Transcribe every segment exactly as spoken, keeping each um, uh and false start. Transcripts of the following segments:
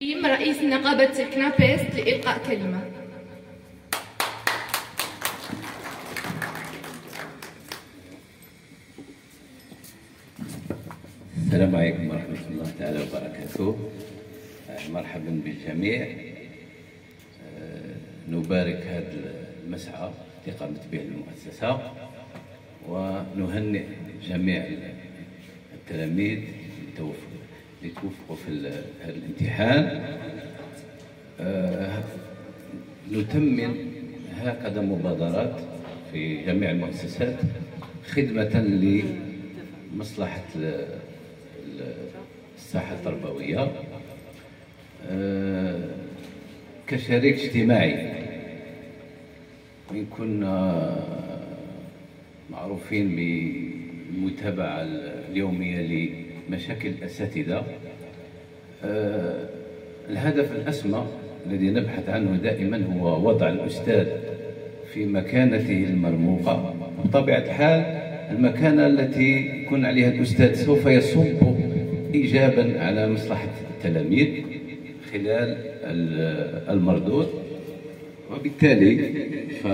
رئيس نقابة كنابيست لإلقاء كلمة. السلام عليكم ورحمة الله تعالى وبركاته. مرحبا بالجميع. نبارك هذا المسعى اللي قامت به المؤسسة، ونهنئ جميع التلاميذ اللي توفقوا في هذا الامتحان. نتمم هكذا مبادرات في جميع المؤسسات خدمة لمصلحة الساحة التربوية كشريك اجتماعي. وإن كنا معروفين بالمتابعة اليومية لمشاكل الأساتذة، الهدف الأسمى الذي نبحث عنه دائما هو وضع الأستاذ في مكانته المرموقة. بطبيعة الحال المكانة التي يكون عليها الأستاذ سوف يصب إيجابا على مصلحة التلاميذ خلال المردود، وبالتالي ف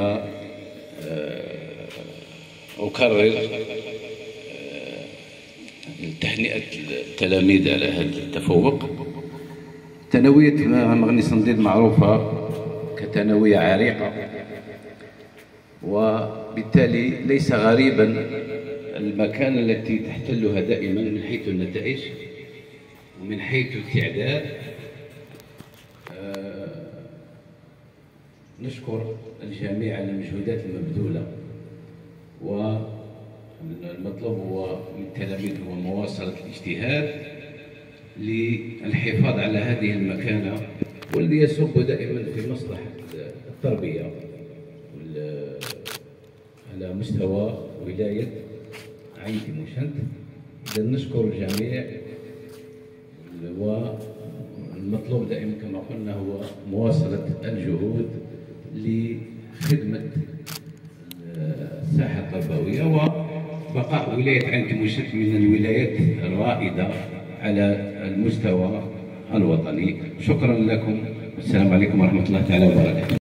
أكرر تهنئة التلاميذ على هذا التفوق. ثانوية مغني صنديد معروفة كثانوية عريقة، وبالتالي ليس غريبا المكان التي تحتلها دائما من حيث النتائج ومن حيث التعداد. آه نشكر الجميع على المجهودات المبذولة، والمطلوب هو من التلاميذ هو مواصلة الاجتهاد للحفاظ على هذه المكانة، والذي يصب دائما في مصلحة التربية على مستوى ولاية عين تيموشنت. إذا نشكر الجميع، والمطلوب دائما كما قلنا هو مواصلة الجهود لخدمة الساحة التربوية وبقاء ولاية عين تيموشنت من الولايات الرائدة على المستوى الوطني. شكرا لكم، والسلام عليكم ورحمة الله تعالى وبركاته.